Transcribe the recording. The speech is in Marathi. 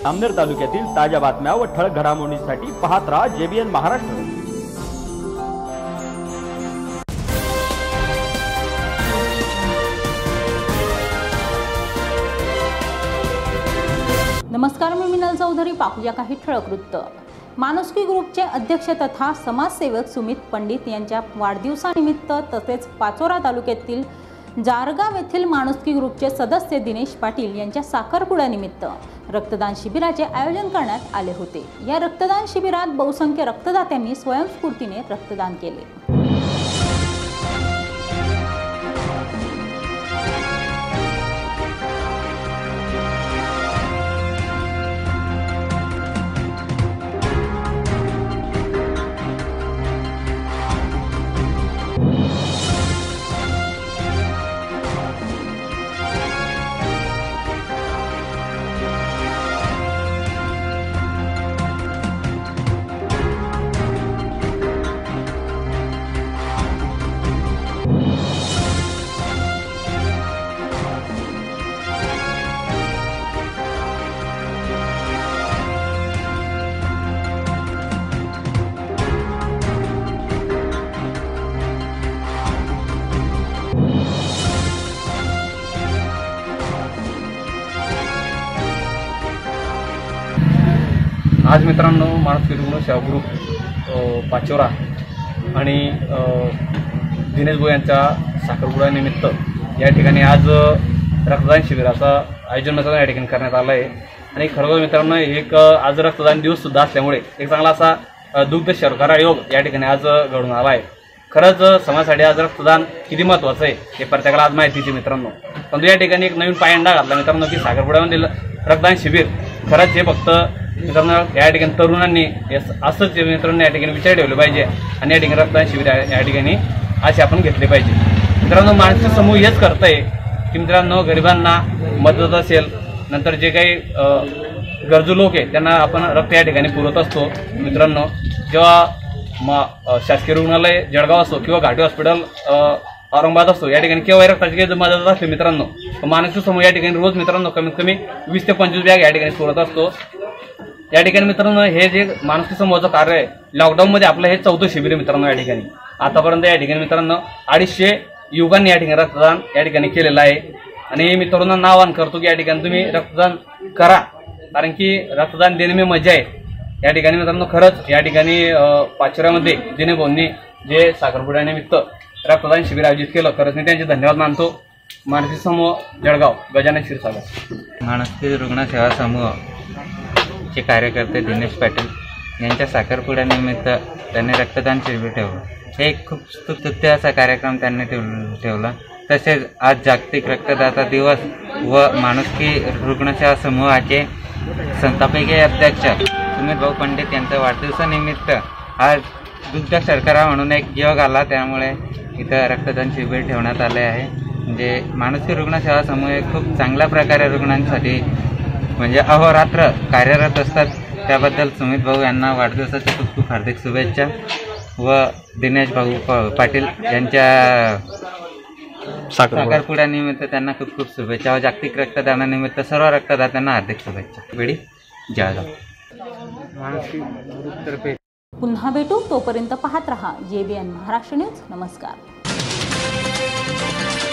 जामनेर तालुक्यातील ताज्या बातम्या व ठळक घडामोडींसाठी पाहत राहा JBN महाराष्ट्र। नमस्कार, मी मिनल चौधरी। पाहूया काही ठळक वृत्त। माणुसकी ग्रुपचे अध्यक्ष तथा समाजसेवक सुमित पंडित यांच्या वाढदिवसानिमित्त तसेच पाचोरा तालुक्यातील जारगाव येथील माणुसकी ग्रुपचे सदस्य दिनेश पाटील यांच्या साखरपुड्यानिमित्त रक्तदान शिबिराचे आयोजन करण्यात आले होते। या रक्तदान शिबिरात बहुसंख्य रक्तदात्यांनी स्वयंस्फूर्तीने रक्तदान केले। आज मित्रांनो, माणुसकी सेवा ग्रुप पाचोरा आणि दिनेश भाऊ यांच्या साखरपुड्यानिमित्त या ठिकाणी आज रक्तदान शिबिराचं आयोजन या ठिकाणी करण्यात आलं आहे। आणि खरोखर मित्रांनो, एक आज रक्तदान दिवस सुद्धा असल्यामुळे एक चांगला असा दुग्ध शर्करा योग या ठिकाणी आज घडून आला आहे। खरंच समाजासाठी आज रक्तदान किती महत्त्वाचं आहे हे प्रत्येकाला आज माहितीच आहे मित्रांनो। पण या ठिकाणी एक नवीन पायंडा घातला मित्रांनो की साखरपुड्यामधील रक्तदान शिबिर खरंच हे फक्त मित्रांनो या ठिकाणी तरुणांनी असंच मित्रांनो या ठिकाणी विचार ठेवले पाहिजे आणि या ठिकाणी रक्तदान शिबिर या ठिकाणी असे आपण घेतले पाहिजे। मित्रांनो, माणसं समूह हेच करताय की मित्रांनो गरिबांना मदत असेल, नंतर जे काही गरजू लोक आहेत त्यांना आपण रक्त या ठिकाणी पुरवत असतो। मित्रांनो, जेव्हा शासकीय रुग्णालय जळगाव असो किंवा घाटी हॉस्पिटल औरंगाबाद असतो, या ठिकाणी केव्हा रक्ताची काही मदत असते मित्रांनो, माणसं समूह या ठिकाणी रोज मित्रांनो कमीत कमी 20 ते 25 बॅग या ठिकाणी पुरवत असतो। या ठिकाणी मित्रांनो हे जे माणुसकी समूहाचं कार्य आहे, लॉकडाऊनमध्ये आपलं हे 14 शिबिर मित्रांनो या ठिकाणी आतापर्यंत या ठिकाणी मित्रांनो 250 युवकांनी या ठिकाणी रक्तदान या ठिकाणी केलेलं आहे। आणि मी तरुणांना आवाहन करतो की या ठिकाणी तुम्ही रक्तदान करा, कारण की रक्तदान देणे में मजा आहे। या ठिकाणी मित्रांनो खरंच या ठिकाणी पाचोऱ्यामध्ये दिनेश भाऊंनी जे साखरपुड्यानिमित्त रक्तदान शिबिर आयोजित केलं, खरंच मी त्यांचे धन्यवाद मानतो। माणुसकी समूह जळगाव, गजानन क्षीरसागर। माणुसकी रुग्ण सेवा समूह चे कार्यकर्ते दिनेश पाटील यांच्या साखरपुड्यानिमित्त त्यांनी रक्तदान शिबिर ठेवलं। हे एक खूप स्तुत्य असा कार्यक्रम त्यांनी ठेवला। तसेच आज जागतिक रक्तदाता दिवस व माणुसकी रुग्णसेवा समूहाचे संस्थापकीय अध्यक्ष सुमित भाऊ पंडित यांच्या वाढदिवसानिमित्त आज दुग्ध शर्करा म्हणून एक योग आला, त्यामुळे इथं रक्तदान शिबिर ठेवण्यात आले आहे। म्हणजे माणुसकी रुग्णसेवा समूह हे खूप चांगल्या प्रकारे रुग्णांसाठी म्हणजे अहोरात्र कार्यरत असतात। त्याबद्दल सुमित भाऊ यांना वाढदिवसाच्या खूप खूप हार्दिक शुभेच्छा व दिनेश भाऊ पाटील यांच्या साखरपुड्यानिमित्त त्यांना खूप खूप शुभेच्छा व जागतिक रक्तदानानिमित्त सर्व रक्तदात्यांना हार्दिक शुभेच्छा। वेळी जळगाव माणुसकी ग्रुपतर्फे पुन्हा भेटू, तोपर्यंत पाहत रहा JBN महाराष्ट्र न्यूज। नमस्कार।